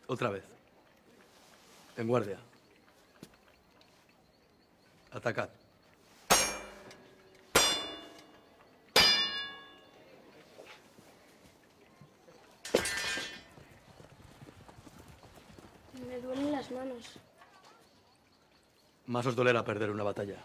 Otra vez. En guardia. Atacad. Me duelen las manos. Más os dolerá perder una batalla.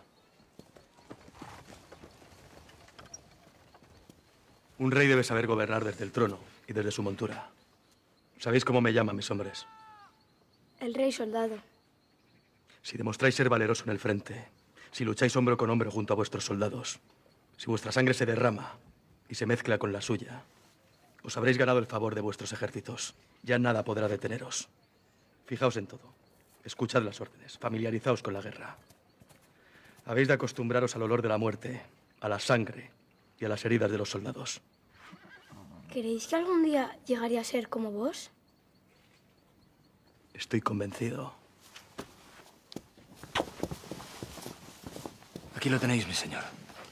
Un rey debe saber gobernar desde el trono y desde su montura. ¿Sabéis cómo me llaman mis hombres? El rey soldado. Si demostráis ser valeroso en el frente, si lucháis hombro con hombro junto a vuestros soldados, si vuestra sangre se derrama y se mezcla con la suya, os habréis ganado el favor de vuestros ejércitos. Ya nada podrá deteneros. Fijaos en todo. Escuchad las órdenes. Familiarizaos con la guerra. Habéis de acostumbraros al olor de la muerte, a la sangre y a las heridas de los soldados. ¿Queréis que algún día llegaría a ser como vos? Estoy convencido. Aquí lo tenéis, mi señor.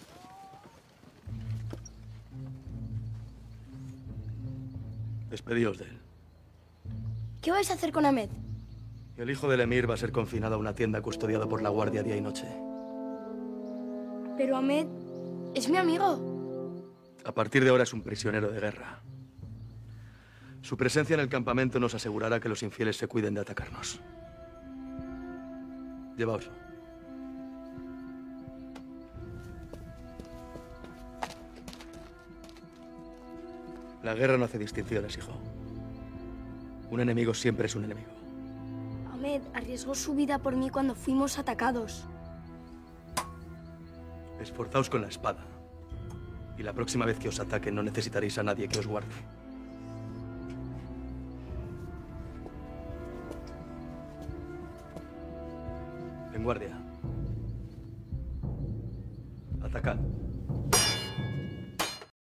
Despedíos de él. ¿Qué vais a hacer con Ahmed? El hijo del emir va a ser confinado a una tienda custodiado por la guardia día y noche. Pero Ahmed es mi amigo. A partir de ahora es un prisionero de guerra. Su presencia en el campamento nos asegurará que los infieles se cuiden de atacarnos. Llevaoslo. La guerra no hace distinciones, hijo. Un enemigo siempre es un enemigo. Ahmed arriesgó su vida por mí cuando fuimos atacados. Esforzaos con la espada. Y la próxima vez que os ataquen no necesitaréis a nadie que os guarde. En guardia. Atacad.